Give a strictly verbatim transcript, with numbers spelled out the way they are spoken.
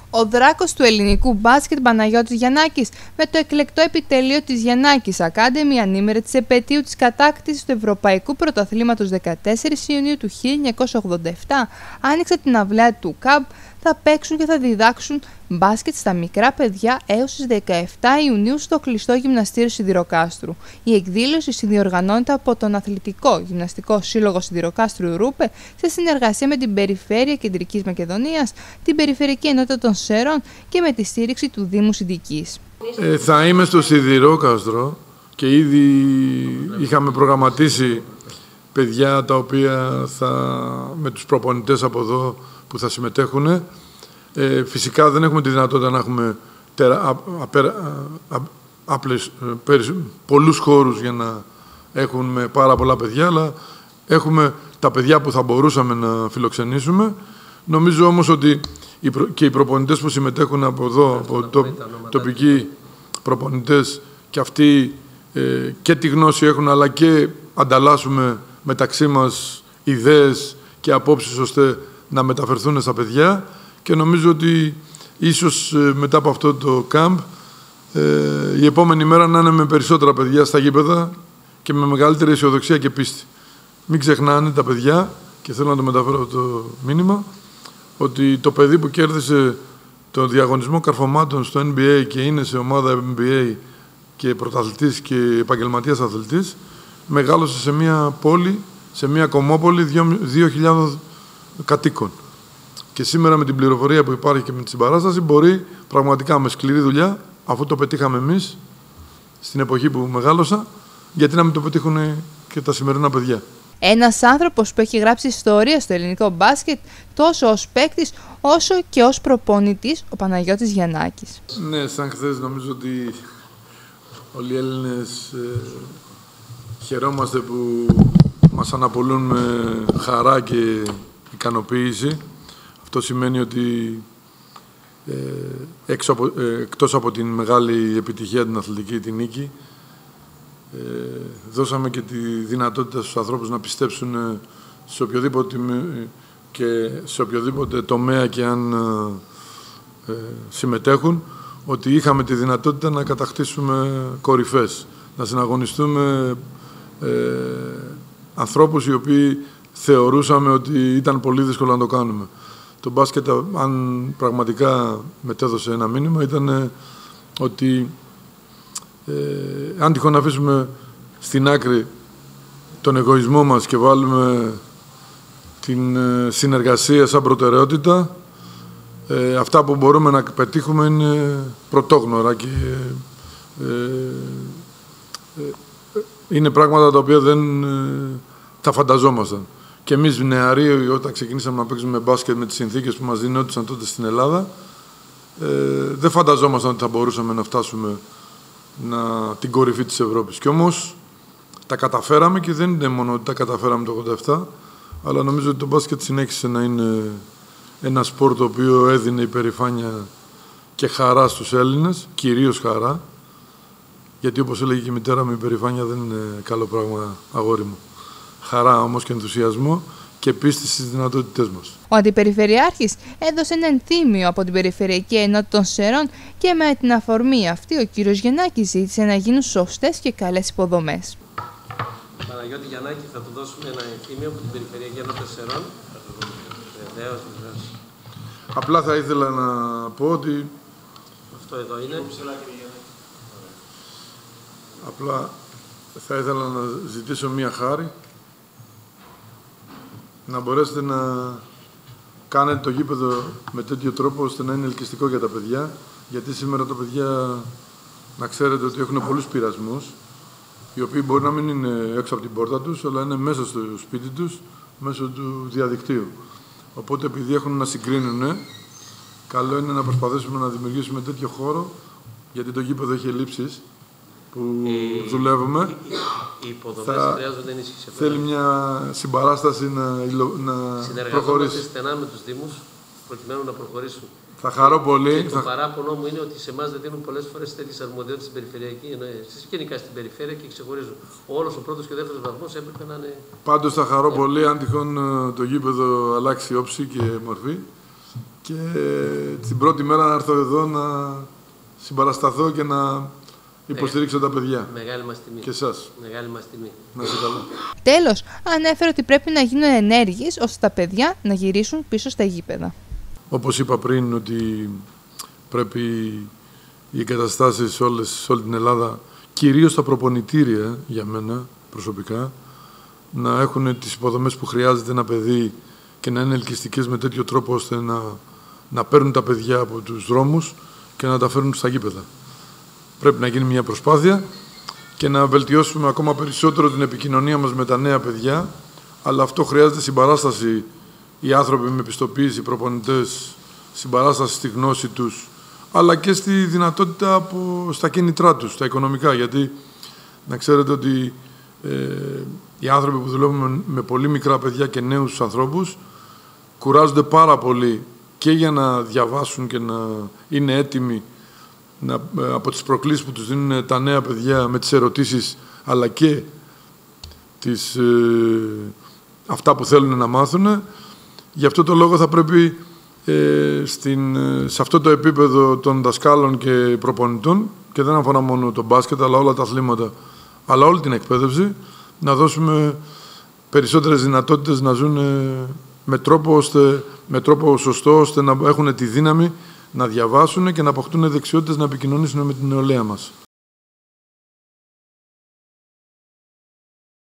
Ο δράκος του ελληνικού μπάσκετ Παναγιώτης Γιαννάκης με το εκλεκτό επιτελείο της Γιαννάκης Academy ανήμερε της επετείου της κατάκτησης του Ευρωπαϊκού Πρωταθλήματος δεκατέσσερις Ιουνίου του χίλια εννιακόσια ογδόντα επτά άνοιξε την αυλαία του ΚΑΜΠ. Θα παίξουν και θα διδάξουν μπάσκετ στα μικρά παιδιά έως τις δεκαεπτά Ιουνίου στο κλειστό γυμναστήριο Σιδηροκάστρου. Η εκδήλωση συνδιοργανώνεται από τον Αθλητικό Γυμναστικό Σύλλογο Σιδηροκάστρου Ρούπε σε συνεργασία με την Περιφέρεια Κεντρικής Μακεδονίας, την Περιφερειακή Ενότητα των Σέρων και με τη στήριξη του Δήμου Συντικής. Ε, θα είμαι στο Σιδηρόκαστρο και ήδη είχαμε προγραμματίσει παιδιά τα οποία θα, με τους προπονητές από εδώ που θα συμμετέχουν. Ε, φυσικά δεν έχουμε τη δυνατότητα να έχουμε τερα, α, α, α, άπλες, περισ, πολλούς χώρους για να έχουμε πάρα πολλά παιδιά, αλλά έχουμε τα παιδιά που θα μπορούσαμε να φιλοξενήσουμε. Νομίζω όμως ότι οι προ, και οι προπονητές που συμμετέχουν από εδώ, από το, τοπικοί προπονητές, και αυτοί ε, και τη γνώση έχουν, αλλά και ανταλλάσσουμε μεταξύ μας ιδέες και απόψεις ώστε να μεταφερθούν στα παιδιά, και νομίζω ότι ίσως μετά από αυτό το camp ε, η επόμενη μέρα να είναι με περισσότερα παιδιά στα γήπεδα και με μεγαλύτερη αισιοδοξία και πίστη. Μην ξεχνάνε τα παιδιά, και θέλω να το μεταφέρω το μήνυμα, ότι το παιδί που κέρδισε το διαγωνισμό καρφωμάτων στο N B A και είναι σε ομάδα N B A και πρωταθλητής και επαγγελματίας αθλητής, μεγάλωσε σε μια πόλη, σε μια κομμόπολη δύο χιλιάδες κατοίκων. Και σήμερα με την πληροφορία που υπάρχει και με τη συμπαράσταση μπορεί πραγματικά με σκληρή δουλειά, αφού το πετύχαμε εμείς στην εποχή που μεγάλωσα, γιατί να μην το πετύχουν και τα σημερινά παιδιά. Ένας άνθρωπος που έχει γράψει ιστορία στο ελληνικό μπάσκετ τόσο ως παίκτης όσο και ως προπονητής, ο Παναγιώτης Γιαννάκης. Ναι, σαν χθες νομίζω ότι όλοι οι Έλληνες ε, χαιρόμαστε που μας αναπολούν με χαρά και ικανοποίηση. Αυτό σημαίνει ότι ε, έξω από, ε, εκτός από την μεγάλη επιτυχία, την αθλητική, την νίκη, ε, δώσαμε και τη δυνατότητα στους ανθρώπους να πιστέψουν σε οποιοδήποτε, και σε οποιοδήποτε τομέα και αν ε, συμμετέχουν, ότι είχαμε τη δυνατότητα να κατακτήσουμε κορυφές, να συναγωνιστούμε ε, ανθρώπους οι οποίοι θεωρούσαμε ότι ήταν πολύ δύσκολο να το κάνουμε. Το μπάσκετ, αν πραγματικά μετέδωσε ένα μήνυμα, ήταν ότι ε, αν τυχόν αφήσουμε στην άκρη τον εγωισμό μας και βάλουμε την ε, συνεργασία σαν προτεραιότητα, ε, αυτά που μπορούμε να πετύχουμε είναι πρωτόγνωρα και ε, ε, είναι πράγματα τα οποία δεν ε, τα φανταζόμασταν. Και εμείς νεαροί, όταν ξεκινήσαμε να παίξουμε μπάσκετ με τις συνθήκες που μας δινόντουσαν τότε στην Ελλάδα, ε, δεν φανταζόμασταν ότι θα μπορούσαμε να φτάσουμε να, την κορυφή της Ευρώπης. Και όμως τα καταφέραμε, και δεν είναι μόνο ότι τα καταφέραμε το ογδόντα επτά, αλλά νομίζω ότι το μπάσκετ συνέχισε να είναι ένα σπορ το οποίο έδινε υπερηφάνεια και χαρά στους Έλληνες, κυρίως χαρά, γιατί όπως έλεγε και η μητέρα μου, η υπερηφάνεια δεν είναι καλό πράγμα, αγόρι μου. Χαρά όμως και ενθουσιασμό και πίστη στις δυνατότητές μας. Ο Αντιπεριφερειάρχης έδωσε ένα ενθύμιο από την Περιφερειακή Ενότητα των Σέρων και με την αφορμή αυτή ο κύριος Γιαννάκης ζήτησε να γίνουν σωστές και καλές υποδομές. Παναγιώτη Γιαννάκη, θα του δώσουμε ένα ενθύμιο από την Περιφερειακή Ενότητα των Σέρων. Βεβαίως, βεβαίως. Απλά θα ήθελα να πω ότι... Αυτό εδώ είναι. Απλά θα ήθελα να ζητήσω μία χάρη, να μπορέσετε να κάνετε το γήπεδο με τέτοιο τρόπο ώστε να είναι ελκυστικό για τα παιδιά, γιατί σήμερα τα παιδιά, να ξέρετε ότι έχουν πολλούς πειρασμούς, οι οποίοι μπορεί να μην είναι έξω από την πόρτα τους, αλλά είναι μέσα στο σπίτι τους, μέσω του διαδικτύου. Οπότε, επειδή έχουν να συγκρίνουν, καλό είναι να προσπαθήσουμε να δημιουργήσουμε τέτοιο χώρο, γιατί το γήπεδο έχει ελλείψεις που ε, δουλεύουμε. Οι υποδομές χρειάζονται ενίσχυση. Θέλει μια συμπαράσταση να, να προχωρήσει. Στενά με τους Δήμους προκειμένου να προχωρήσουν. Θα χαρώ πολύ. Και θα... το παράπονο μου είναι ότι σε εμάς δεν δίνουν πολλές φορές τέτοιες αρμοδιότητες στην περιφερειακή, ενώ εσείς γενικά στην περιφέρεια, και ξεχωρίζουν. Όλος ο πρώτος και ο δεύτερος βαθμός έπρεπε να είναι. Πάντως θα χαρώ πολύ αν τυχόν το γήπεδο αλλάξει όψη και μορφή και την πρώτη μέρα να έρθω εδώ να συμπαρασταθώ και να υποστηρίξω τα παιδιά. Μεγάλη μας τιμή. Και εσάς. Μεγάλη μας τιμή. Να είστε καλά. Τέλος, ανέφερε ότι πρέπει να γίνουν ενέργειες ώστε τα παιδιά να γυρίσουν πίσω στα γήπεδα. Όπως είπα πριν, ότι πρέπει οι εγκαταστάσεις όλες, σε όλη την Ελλάδα, κυρίως τα προπονητήρια για μένα προσωπικά, να έχουν τις υποδομές που χρειάζεται ένα παιδί και να είναι ελκυστικές με τέτοιο τρόπο ώστε να, να παίρνουν τα παιδιά από τους δρόμους και να τα φέρνουν στα γήπεδα. Πρέπει να γίνει μια προσπάθεια και να βελτιώσουμε ακόμα περισσότερο την επικοινωνία μας με τα νέα παιδιά, αλλά αυτό χρειάζεται συμπαράσταση, οι άνθρωποι με πιστοποίηση, οι προπονητές, συμπαράσταση στη γνώση τους, αλλά και στη δυνατότητα από, στα κίνητρά τους, στα οικονομικά, γιατί να ξέρετε ότι ε, οι άνθρωποι που δουλεύουν με πολύ μικρά παιδιά και νέους ανθρώπους κουράζονται πάρα πολύ και για να διαβάσουν και να είναι έτοιμοι να, από τις προκλήσεις που τους δίνουν τα νέα παιδιά με τις ερωτήσεις, αλλά και τις, ε, αυτά που θέλουν να μάθουν. Γι' αυτό το λόγο θα πρέπει ε, στην, σε αυτό το επίπεδο των δασκάλων και προπονητών, και δεν αφορά μόνο το μπάσκετ, αλλά όλα τα αθλήματα, αλλά όλη την εκπαίδευση, να δώσουμε περισσότερες δυνατότητες να ζουν με τρόπο, ώστε, με τρόπο σωστό, ώστε να έχουν τη δύναμη να διαβάσουν και να αποκτούν δεξιότητες να επικοινωνήσουν με την νεολαία μας.